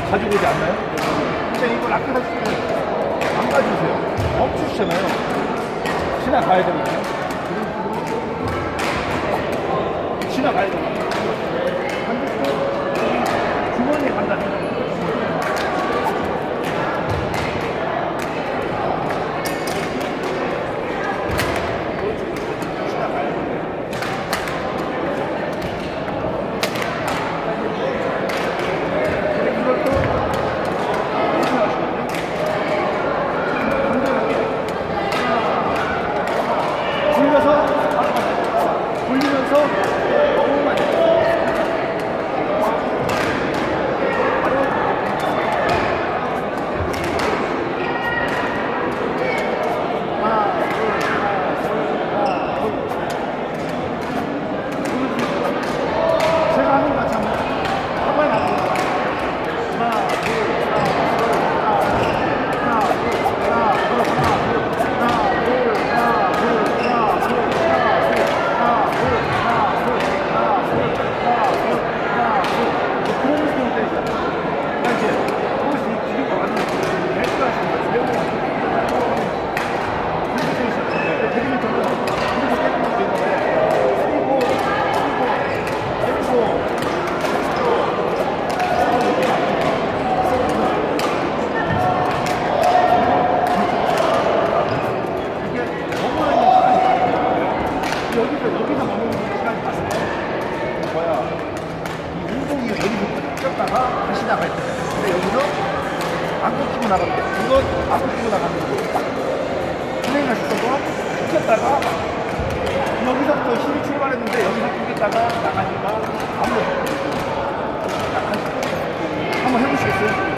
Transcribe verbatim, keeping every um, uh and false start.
가지고 오지 않나요? 근데 이걸 아껴 하실 때안 가져오세요. 멈추시잖아요. 지나가야 되거든요. 지나가야 되거든요. 반대쪽 주머니에 간다면 다시 나갈 때. 근데 여기서 안 꺾이고 나가면 돼. 이거 안 꺾이고 나가면 돼. 진행하실 동안 꺾였다가 여기서부터 힘이 출발했는데 여기서 꺾였다가 나가니까 아무래도 한번 해보시겠어요?